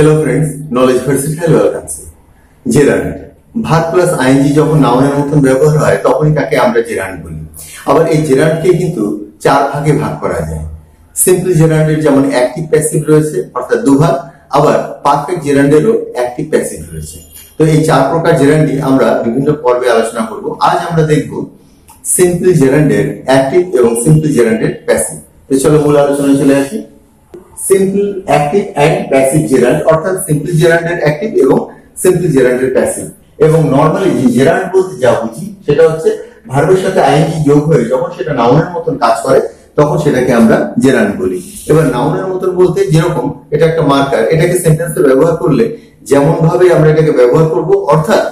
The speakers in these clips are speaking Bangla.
Hello friends, knowledge versatile welcomes. Gerund verb plus ING যখন নাউনের মতন ব্যবহার হয় তখনই তাকে আমরা জেরান্ড বলি। আবার এই জেরান্ডকে কিন্তু চার ভাগে ভাগ করা যায়। সিম্পল জেরান্ডের যেমন অ্যাক্টিভ প্যাসিভ রয়েছে অর্থাৎ দুভাগ, আবার পারফেক্ট জেরান্ডেরও অ্যাক্টিভ প্যাসিভ রয়েছে। তো এই চার প্রকার জেরান্ডই আমরা বিভিন্ন পর্বে আলোচনা করব। আজ আমরা দেখব সিম্পল জেরান্ডের অ্যাক্টিভ এবং সিম্পল জেরান্ডের প্যাসিভ। তো চলো মূল আলোচনায় চলে আসি। Simple active and passive gerund অর্থাৎ সিম্পল জেরান্ডের অ্যাক্টিভ এবং সিম্পল জেরান্ডের প্যাসিভ। এবং নরমালি যে জেরান্ড বলতে যা বুঝি সেটা হচ্ছে ভার্বের সাথে আইএনজি যোগ হয়ে যখন সেটা নাউনের মতন কাজ করে তখন সেটাকে আমরা জেরান্ড বলি। এবার নাউনের মতন বলতে যেরকম এটা একটা মার্কার, এটাকে সেন্টেন্সে ব্যবহার করলে যেমন ভাবে আমরা এটাকে ব্যবহার করব, অর্থাৎ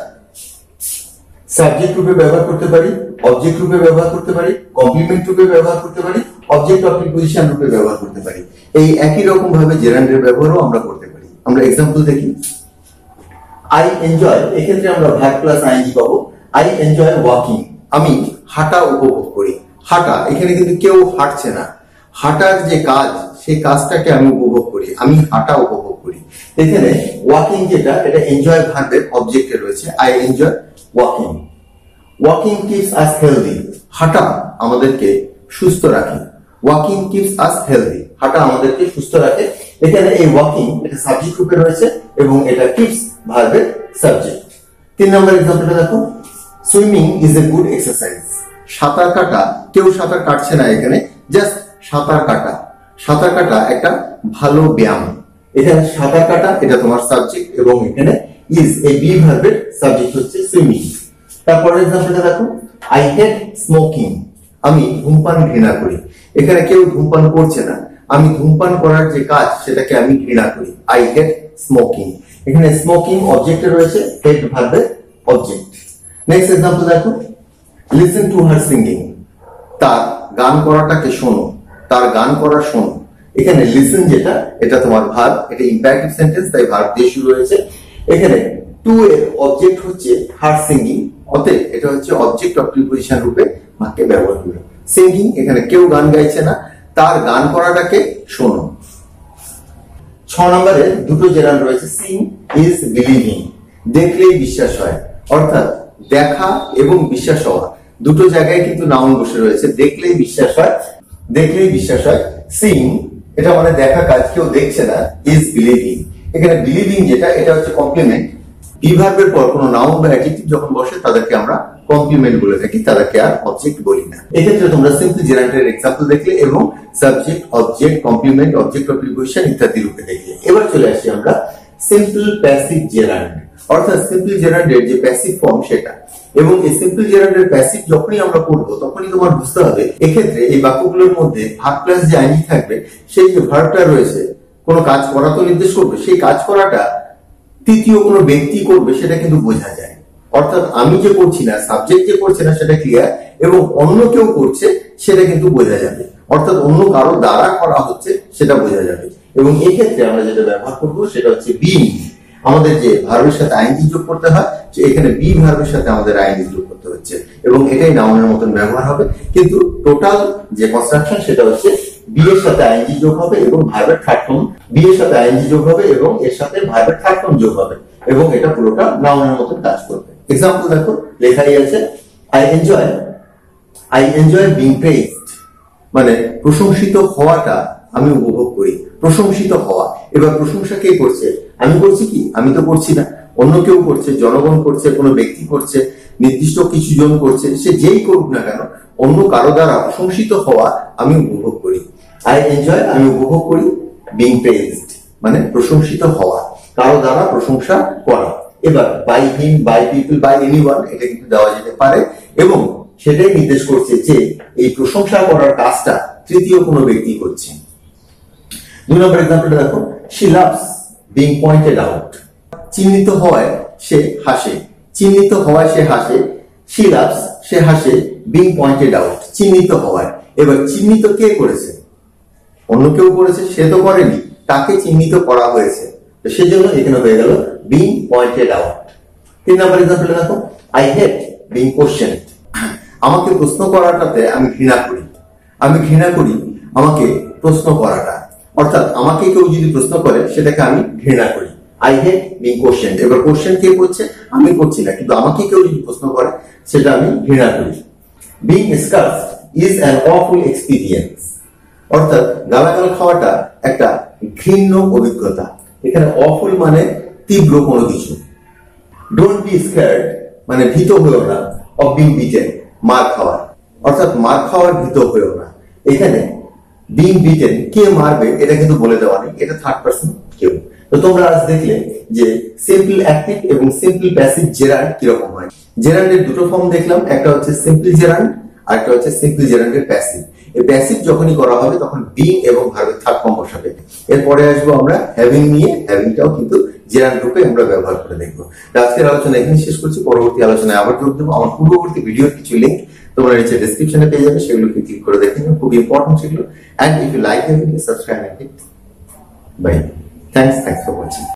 সাবজেক্ট রূপে ব্যবহার করতে পারি, অবজেক্ট রূপে ব্যবহার করতে পারি, কমপ্লিমেন্ট রূপে ব্যবহার করতে পারি, অবজেক্ট অফ প্রিপোজিশন রূপে ব্যবহার করতে পারি। এই একই রকম ভাবে জেরান্ডের ব্যবহারও আমরা করতে পারি। আমরা एग्जांपल দেখি। আই এনজয়, এক্ষেত্রে আমরা ভার্ব প্লাস আইএনজি পাবো। আই এনজয় ওয়াকিং, আমি হাঁটা উপভোগ করি। হাঁটা, এখানে কিন্তু কেউ হাঁটছে না, হাঁটার যে কাজ সেই কাজটাকে আমি উপভোগ করি, আমি হাঁটা উপভোগ করি। এখানে ওয়াকিং যেটা, এটা এনজয় ভার্বের অবজেক্টে রয়েছে। I enjoy walking. Walking keeps us healthy, হাঁটা আমাদেরকে সুস্থ রাখে। ওয়াকিং কিপস আস হেলদি, হাঁটা আমাদেরকে সুস্থ রাখে। এখানে এই ওয়াকিং এটা সাবজেক্ট রূপে রয়েছে এবং এটা কিপস ভার্বের সাবজেক্ট। 3 নম্বর एग्जांपलটা দেখো। Swimming is a good exercise, সাঁতার কাটা, কেউ সাঁতার কাটছে না, এখানে জাস্ট সাঁতার কাটা। সাঁতার কাটা একটা ভালো ব্যায়াম। এখানে সাঁতার কাটা এটা তোমার সাবজেক্ট এবং এখানে ইজ এই বি ভার্বের সাবজেক্ট হচ্ছে সুইমিং। তারপরে एग्जांपलটা দেখো। আই হেট স্মোকিং, আমি ধূমপান ঘৃণা করি। এখানে কেউ ধূমপান করছে না, আমি ধূমপান করার যে কাজ সেটাকে আমি ঘৃণা করি। I hate smoking. এখানে স্মোকিং অবজেক্টে রয়েছে, হেট ভার্বের অবজেক্ট। নেক্সট एग्जांपल দেখো। লিসেন টু হার সিঙ্গিং, তার গান করাটাকে শোনো, তার গান করা শোনো। এখানে লিসেন যেটা এটা তোমার ভার্ব, এটা ইম্পারেটিভ সেন্টেন্স, তাই ভার্ব দিয়ে শুরু হয়েছে। এখানে টু এর অবজেক্ট হচ্ছে হার সিঙ্গিং, অতএব এটা হচ্ছে অবজেক্ট অফ প্রিপোজিশন রূপে বাক্যে ব্যবহার করবে। সিঙ্গিং, এখানে কেউ গান গাইছে না, তার গান করাটাকে শোনো। 6 নম্বরে দুটো জেরান্ড রয়েছে। সিং ইজ বিলিভিং, দেখলেই বিশ্বাস হয়, অর্থাৎ দেখা এবং বিশ্বাস হওয়া দুটো জায়গায় কিন্তু নাউন বসে রয়েছে। দেখলেই বিশ্বাস হয়, দেখলেই বিশ্বাস হয়। সিং এটা মানে দেখা কাজ, কেউ দেখছে না। ইজ বিলিভিং, এখানে বিলিভিং যেটা এটা হচ্ছে কমপ্লিমেন্ট। বি ভার্বের পর কোনো নাউন বা অ্যাডজেক্টিভ যখন বসে তাদেরকে আমরা কমপ্লিমেন্ট বলে থাকি, তাদেরকে আর অবজেক্ট বলি না। এক্ষেত্রে তোমরা সিম্পল জেরান্ডের एग्जांपल দেখলে এবং subject, object, complement, object of preposition ইত্যাদি রূপে দেখলে। এবার চলে আসি আমরা সিম্পল প্যাসিভ জেরান্ড, অর্থাৎ সিম্পল জেরান্ডের যে প্যাসিভ ফর্ম সেটা। এবং এই সিম্পল জেরান্ডের প্যাসিভ যখনই আমরা পড়বো তখনই তোমার বুঝতে হবে এক্ষেত্রে এই বাক্যগুলোর মধ্যে ভার্ব প্লাস যে আইএনজি থাকবে, সেই যে ভার্বটা রয়েছে কোনো কাজ করা তো নির্দেশ করবে, সেই কাজ করাটা তৃতীয় কোনো ব্যক্তি করবে সেটা কিন্তু বোঝা যায়। অর্থাৎ আমি যে করছি না, সাবজেক্ট যে করছে না সেটা ক্লিয়ার, এবং অন্য কেউ করছে সেটা কিন্তু বোঝা যাবে, অর্থাৎ অন্য কারো দ্বারা করা হচ্ছে সেটা বোঝা যাবে। এবং এই ক্ষেত্রে আমরা যেটা ব্যবহার করব সেটা হচ্ছে বিং। আমাদের যে ভার্বের সাথে আইএনজি যোগ করতে হয়, যে এখানে বি ভার্বের সাথে আমাদের আইএনজি যোগ করতে হচ্ছে এবং এটাই নাউনের মতন ব্যবহার হবে। কিন্তু টোটাল যে কনস্ট্রাকশন সেটা হচ্ছে বি এর সাথে আইএনজি যোগ হবে এবং ভার্বের থার্ড ফর্ম, বি এর সাথে আইএনজি যোগ হবে এবং এর সাথে ভার্বের থার্ড ফর্ম যোগ হবে এবং এটা পুরোটা নাউনের মতন কাজ করবে। एग्जांपल দেখো, লেখাই আছে আই এনজয় বিং প্রেজড, মানে প্রশংসিত হওয়াটা আমি উপভোগ করি। প্রশংসিত হওয়া, এবার প্রশংসা কে করছে? আমি করছি কি? আমি তো করছি না, অন্য কেউ করছে, জনগণ করছে, কোনো ব্যক্তি করছে, নির্দিষ্ট কিছু জন করছে, সে যেই করুক না কেন অন্য কারো দ্বারা প্রশংসিত হওয়া আমি উপভোগ করি। আই এনজয়, আমি উপভোগ করি, বিং প্রেজড মানে প্রশংসিত হওয়া, কারো দ্বারা প্রশংসা করা। এবার by him, by people, by anyone এটা কিন্তু দেওয়া যেতে পারে এবং সেটাই নির্দেশ করছে যে এই প্রশংসা করার কাজটা তৃতীয় কোনো ব্যক্তি করছে। 2 নম্বর एग्जांपलটা দেখো। She loves being pointed out, চিহ্নিত হওয়ায় সে হাসে। চিহ্নিত হওয়ায় সে হাসে। শি লাভস, সে হাসে, বিং পয়েন্টেড আউট, চিহ্নিত হওয়ায়। এবার চিহ্নিত কে করেছে? অন্য কেউ করেছে, সে তো করেনি, তাকে চিহ্নিত করা হয়েছে, সেজন্য এখানে হয়ে গেল বিং পয়েন্টেড আউট। 3 নম্বর एग्जांपलটা দেখো। আই হেট বিং কোশ্চেনড, আমাকে প্রশ্ন করাটাতে আমি ঘৃণা করি। আমি ঘৃণা করি আমাকে প্রশ্ন করাটা, অর্থাৎ আমাকে কেউ যদি প্রশ্ন করে সেটাকে আমি ঘৃণা করি। I hate being question. এবার কোশ্চেন কে করছে? আমি করছি না, কিন্তু আমাকে কেউ যদি প্রশ্ন করে সেটা আমি ঘৃণা করি। Being scarfed is an awful experience, অর্থাৎ গালাগাল খাওয়াটা একটা ঘৃণ্য অভিজ্ঞতা। এখানে অফুল মানে তীব্র কোনো কিছু। ডোন্ট বি স্ক্যার্ড মানে ভীত হয়েও না, অফ বিং বিটেন মার খাওয়ার, অর্থাৎ মার খাওয়ার ভীত হয়েও না। এখানে বিং বিটেন কে মারবে এটা কিন্তু বলে দেওয়া নেই, এটা থার্ড পার্সন কেউ। তো তোমরা আজ দেখলে যে সিম্পল অ্যাক্টিভ এবং সিম্পল প্যাসিভ জেরান্ড কিরকম হয়। জেরান্ডের দুটো ফর্ম দেখলাম, একটা হচ্ছে সিম্পল জেরান্ড আর একটা হচ্ছে সিম্পল জেরান্ডের প্যাসিভ। এই প্যাসিভ যখনই করা হবে তখন বিং এবং ভার্বের থার্ড ফর্ম বসাবে। এরপরে আসবো আমরা হ্যাভিং নিয়ে, হ্যাভিংটাও কিন্তু জেরান্ড রূপে আমরা ব্যবহার করে দেখবো। আজকের আলোচনা এখানে শেষ করছি, পরবর্তী আলোচনায় আবার যোগ দেবো। আমার পূর্ববর্তী ভিডিওর কিছু লিঙ্ক তোমরা নিচে ডেসক্রিপশনে পেয়ে যাবে, সেগুলোকে ক্লিক করে দেখে নিও, খুব ইম্পর্টেন্ট সেগুলো। And if you like the video, subscribe and hit bye. Thanks for watching.